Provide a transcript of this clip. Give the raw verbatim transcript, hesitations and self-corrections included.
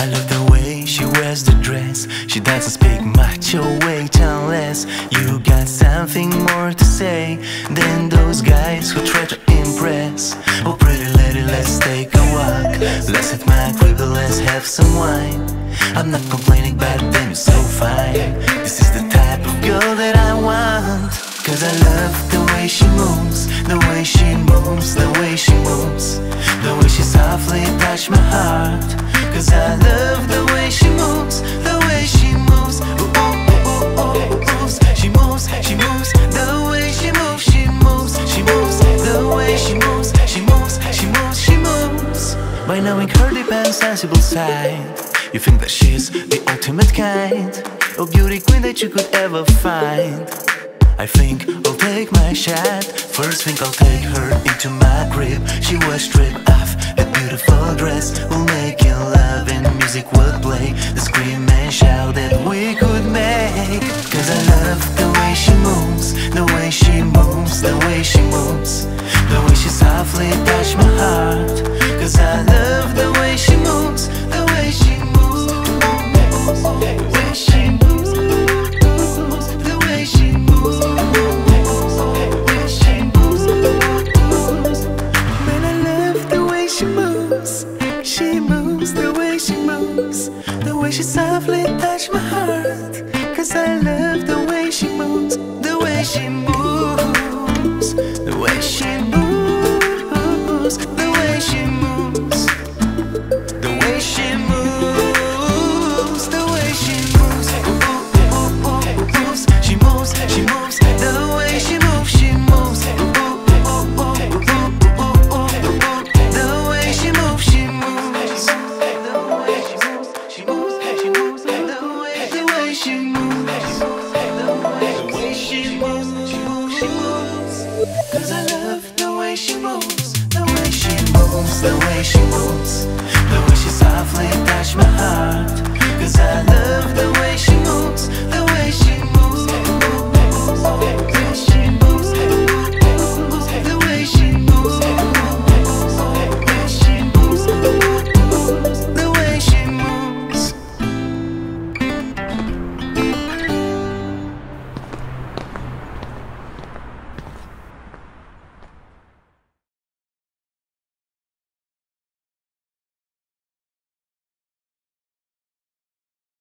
love the way she wears the dress. She doesn't speak much or wait unless you got something more to say than those guys who try to impress. Oh pretty lady, let's take a walk. Let's hit my crib, let's have some wine. I'm not complaining, but then you're so fine. This is the type of girl that I want. Cause I love the way she moves, the way she moves, the way she moves, the way she softly touched my heart. Cause I love the way she moves, the way she moves. Ooh, ooh, ooh, ooh, ooh, moves. She moves, she moves, the way she moves, she moves, she moves, the way she moves, she moves, she moves, she moves. By knowing her deep and sensible side, you think that she's the ultimate kind of beauty queen that you could ever find. I think I'll take my shot. First thing I'll take her into my crib. She was stripped off a beautiful dress. We'll make it love and music will play. The scream and shout that we could make. Cause I love the way she moves, the way she moves, the way she moves, the way she softly touched my heart. Cause I love the way she moves, the way she moves, the way she moves, the way she moves. She moves, the way she moves, the way she softly touched my heart. Cause I love the way she moves,